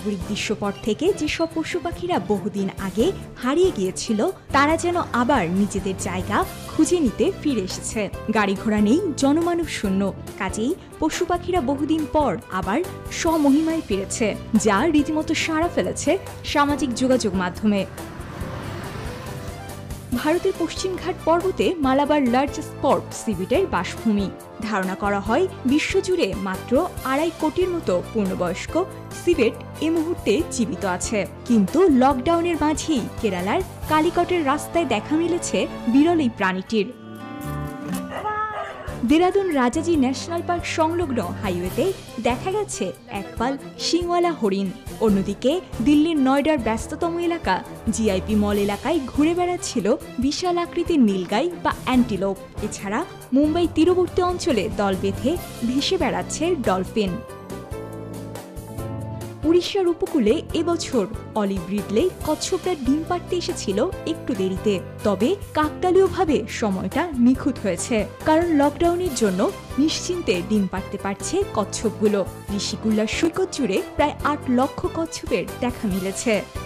নাগরিক দৃশ্যপট থেকে যেসব পশু পাখিরা বহুদিন আগে হারিয়ে গিয়েছিল তারা যেন আবার নিজেদের জায়গা খুঁজে নিতে ফিরে এসেছে। গাড়ি ঘোড়া নেই, জনমানব শূন্য, কাজেই পশু পাখিরা বহুদিন পর আবার স্বমহিমায় ফিরেছে, যা রীতিমতো সাড়া ফেলেছে সামাজিক যোগাযোগ মাধ্যমে। ভারতের পশ্চিমঘাট পর্বতে মালাবার লার্জেস্ট পর্ক সিবিটের বাসভূমি। ধারণা করা হয় বিশ্বজুড়ে মাত্র 2.5 কোটির মতো পূর্ণবয়স্ক সিবেট এ মুহূর্তে জীবিত আছে। কিন্তু লকডাউনের মাঝেই কেরালার কালিকটের রাস্তায় দেখা মিলেছে বিরল এই প্রাণীটির। দেরাদুন রাজাজি ন্যাশনাল পার্ক সংলগ্ন হাইওয়েতে দেখা গেছে একপাল শিংওয়ালা হরিণ। অন্যদিকে দিল্লির নয়ডার ব্যস্ততম এলাকা জিআইপি মল এলাকায় ঘুরে বেড়াচ্ছিল বিশাল আকৃতির নীলগাই বা অ্যান্টিলোপ। এছাড়া মুম্বাই তীরবর্তী অঞ্চলে দল বেঁধে ভেসে বেড়াচ্ছে ডলফিন। উড়িষ্যার উপকূলে এবছর অলিভ রিডলে কচ্ছপরা ডিম পাড়তে এসেছিল একটু দেরিতে, তবে কাকতালীয়ভাবে সময়টা নিখুঁত হয়েছে, কারণ লকডাউনের জন্য নিশ্চিন্তে ডিম পাড়তে পারছে কচ্ছপগুলো। ঋষিকুল্লার সৈকত জুড়ে প্রায় 8 লক্ষ কচ্ছপের দেখা মিলেছে।